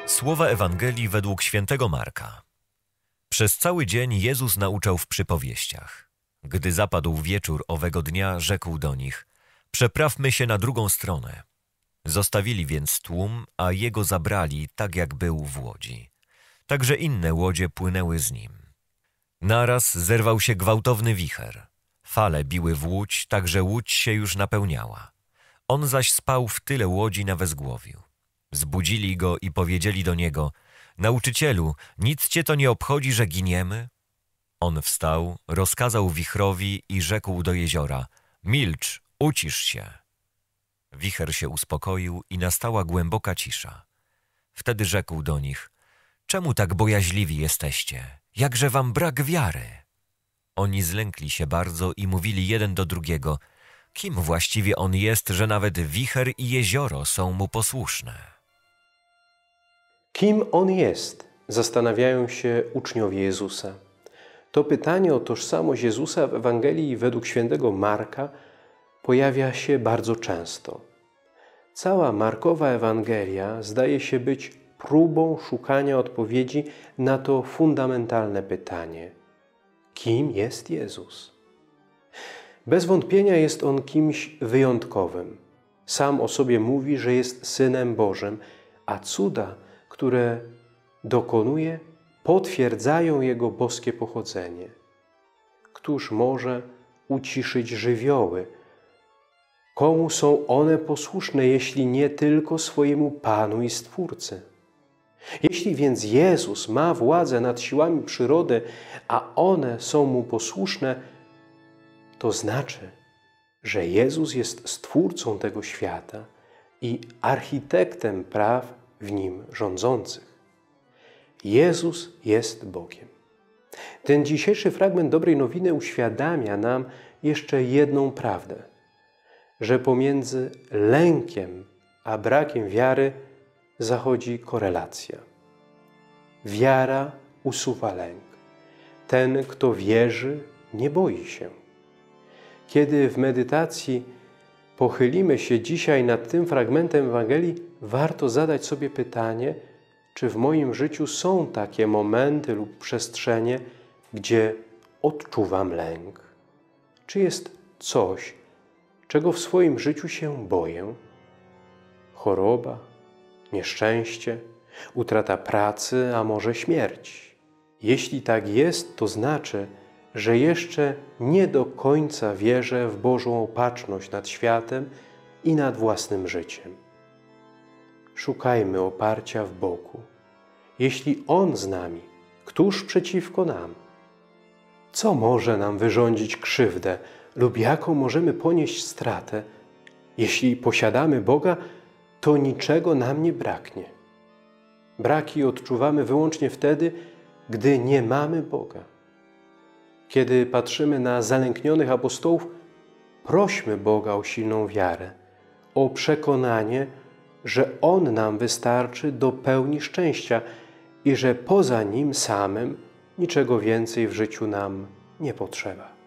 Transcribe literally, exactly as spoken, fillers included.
Słowa Ewangelii według świętego Marka. Przez cały dzień Jezus nauczał w przypowieściach. Gdy zapadł wieczór owego dnia, rzekł do nich: przeprawmy się na drugą stronę. Zostawili więc tłum, a Jego zabrali, tak jak był w łodzi. Także inne łodzie płynęły z Nim. Naraz zerwał się gwałtowny wicher. Fale biły w łódź, tak że łódź się już napełniała. On zaś spał w tyle łodzi na wezgłowiu. Zbudzili go i powiedzieli do niego: Nauczycielu, nic cię to nie obchodzi, że giniemy? On wstał, rozkazał wichrowi i rzekł do jeziora: milcz, ucisz się. Wicher się uspokoił i nastała głęboka cisza. Wtedy rzekł do nich: czemu tak bojaźliwi jesteście? Jakże wam brak wiary? Oni zlękli się bardzo i mówili jeden do drugiego: kim właściwie on jest, że nawet wicher i jezioro są mu posłuszne? Kim On jest? Zastanawiają się uczniowie Jezusa. To pytanie o tożsamość Jezusa w Ewangelii według świętego Marka pojawia się bardzo często. Cała Markowa Ewangelia zdaje się być próbą szukania odpowiedzi na to fundamentalne pytanie: kim jest Jezus? Bez wątpienia jest On kimś wyjątkowym. Sam o sobie mówi, że jest Synem Bożym, a cuda, które dokonuje, potwierdzają Jego boskie pochodzenie. Któż może uciszyć żywioły? Komu są one posłuszne, jeśli nie tylko swojemu Panu i Stwórcy? Jeśli więc Jezus ma władzę nad siłami przyrody, a one są Mu posłuszne, to znaczy, że Jezus jest Stwórcą tego świata i architektem praw w nim rządzących. Jezus jest Bogiem. Ten dzisiejszy fragment Dobrej Nowiny uświadamia nam jeszcze jedną prawdę, że pomiędzy lękiem a brakiem wiary zachodzi korelacja. Wiara usuwa lęk. Ten, kto wierzy, nie boi się. Kiedy w medytacji pochylimy się dzisiaj nad tym fragmentem Ewangelii, warto zadać sobie pytanie, czy w moim życiu są takie momenty lub przestrzenie, gdzie odczuwam lęk? Czy jest coś, czego w swoim życiu się boję? Choroba, nieszczęście, utrata pracy, a może śmierć? Jeśli tak jest, to znaczy, że jeszcze nie do końca wierzę w Bożą opatrzność nad światem i nad własnym życiem. Szukajmy oparcia w Bogu. Jeśli On z nami, któż przeciwko nam? Co może nam wyrządzić krzywdę lub jaką możemy ponieść stratę? Jeśli posiadamy Boga, to niczego nam nie braknie. Braki odczuwamy wyłącznie wtedy, gdy nie mamy Boga. Kiedy patrzymy na zalęknionych apostołów, prośmy Boga o silną wiarę, o przekonanie, że On nam wystarczy do pełni szczęścia i że poza Nim samym niczego więcej w życiu nam nie potrzeba.